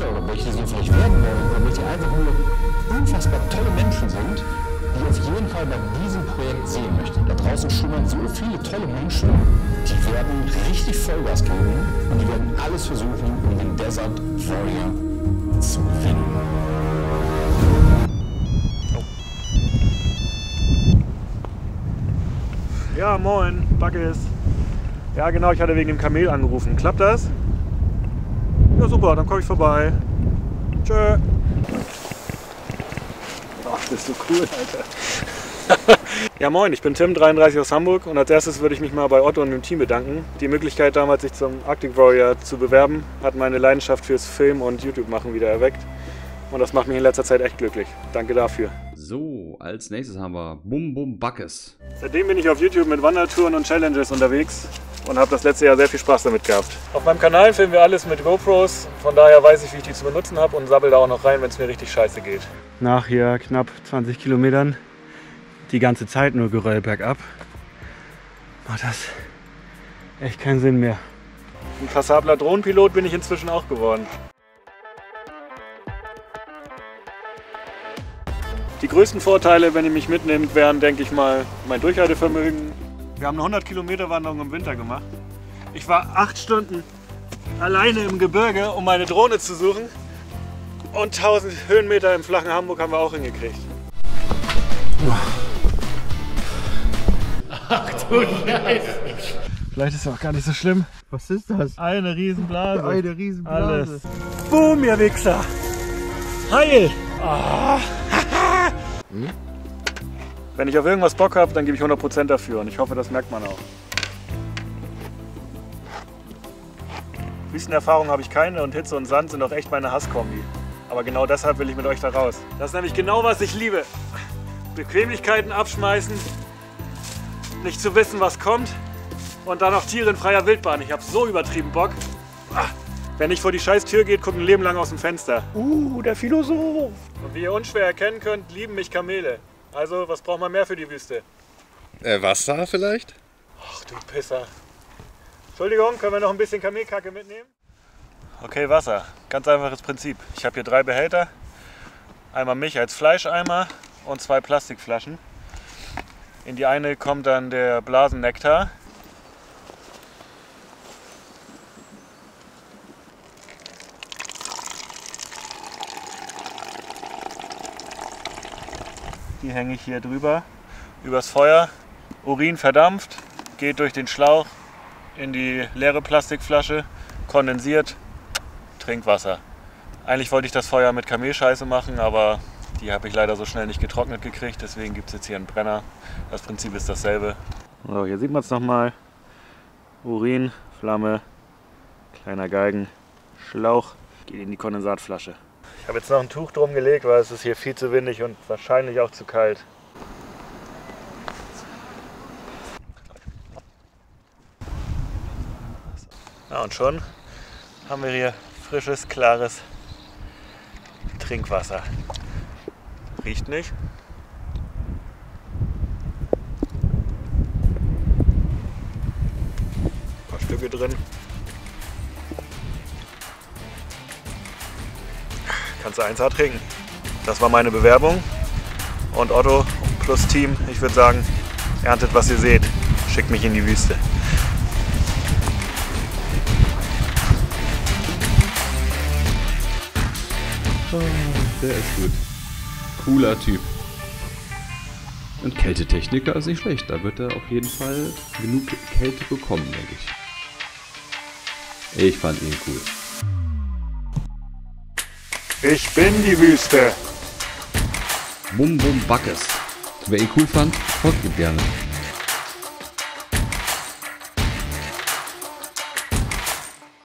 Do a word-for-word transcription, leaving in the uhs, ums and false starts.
Künstler oder welche sie vielleicht werden wollen oder welche einfach nur unfassbar tolle Menschen sind, die ich auf jeden Fall bei diesem Projekt sehen möchte. Da draußen schlummern so viele tolle Menschen, die werden richtig Vollgas geben und die werden alles versuchen, um den Desert Warrior zu gewinnen. Ja, moin, Backes. Ja, genau, ich hatte wegen dem Kamel angerufen. Klappt das? Ja, super, dann komme ich vorbei. Tschö. Ach, das ist so cool, Alter. Ja, moin, ich bin Tim, dreiunddreißig aus Hamburg und als erstes würde ich mich mal bei Otto und dem Team bedanken. Die Möglichkeit damals, sich zum Arctic Warrior zu bewerben, hat meine Leidenschaft fürs Film und YouTube-Machen wieder erweckt. Und das macht mich in letzter Zeit echt glücklich. Danke dafür. So, als nächstes haben wir Bum Bum Backes. Seitdem bin ich auf YouTube mit Wandertouren und Challenges unterwegs und habe das letzte Jahr sehr viel Spaß damit gehabt. Auf meinem Kanal filmen wir alles mit GoPros, von daher weiß ich, wie ich die zu benutzen habe und sabbel da auch noch rein, wenn es mir richtig scheiße geht. Nach hier knapp zwanzig Kilometern die ganze Zeit nur Geröll bergab, macht das echt keinen Sinn mehr. Ein passabler Drohnenpilot bin ich inzwischen auch geworden. Die größten Vorteile, wenn ihr mich mitnehmt, wären, denke ich mal, mein Durchhaltevermögen. Wir haben eine hundert Kilometer Wanderung im Winter gemacht. Ich war acht Stunden alleine im Gebirge, um meine Drohne zu suchen. Und tausend Höhenmeter im flachen Hamburg haben wir auch hingekriegt. Ach du Scheiße! Vielleicht ist es auch gar nicht so schlimm. Was ist das? Eine Riesenblase. Eine Riesenblase. Alles. Boom, ihr Wichser! Heil! Oh. Hm? Wenn ich auf irgendwas Bock habe, dann gebe ich hundert Prozent dafür und ich hoffe, das merkt man auch. Wüstenerfahrung habe ich keine und Hitze und Sand sind auch echt meine Hasskombi. Aber genau deshalb will ich mit euch da raus. Das ist nämlich genau, was ich liebe. Bequemlichkeiten abschmeißen, nicht zu wissen, was kommt und dann noch Tiere in freier Wildbahn. Ich habe so übertrieben Bock. Wenn ich vor die scheiß Tür geht, gucke ein Leben lang aus dem Fenster. Uh, der Philosoph. Und wie ihr unschwer erkennen könnt, lieben mich Kamele. Also, was braucht man mehr für die Wüste? Äh, Wasser vielleicht? Ach du Pisser. Entschuldigung, können wir noch ein bisschen Kamelkacke mitnehmen? Okay, Wasser. Ganz einfaches Prinzip. Ich habe hier drei Behälter. Einmal mich als Fleischeimer und zwei Plastikflaschen. In die eine kommt dann der Blasennektar. Die hänge ich hier drüber, übers Feuer. Urin verdampft, geht durch den Schlauch in die leere Plastikflasche, kondensiert, Trinkwasser. Eigentlich wollte ich das Feuer mit Kamelscheiße machen, aber die habe ich leider so schnell nicht getrocknet gekriegt, deswegen gibt es jetzt hier einen Brenner. Das Prinzip ist dasselbe. So, hier sieht man es nochmal. Urin, Flamme, kleiner Galgen, Schlauch, geht in die Kondensatflasche. Ich habe jetzt noch ein Tuch drum gelegt, weil es ist hier viel zu windig und wahrscheinlich auch zu kalt. Ja, und schon haben wir hier frisches, klares Trinkwasser. Riecht nicht. Ein paar Stücke drin. Kannst du eins A trinken. Das war meine Bewerbung. Und Otto plus Team, ich würde sagen, erntet was ihr seht. Schickt mich in die Wüste. Oh, der ist gut. Cooler Typ. Und Kältetechnik, da ist nicht schlecht. Da wird er auf jeden Fall genug Kälte bekommen, denke ich. Ich fand ihn cool. Ich bin die Wüste. Bum Bum Backes. Wer ihn cool fand, folgt ihm gerne.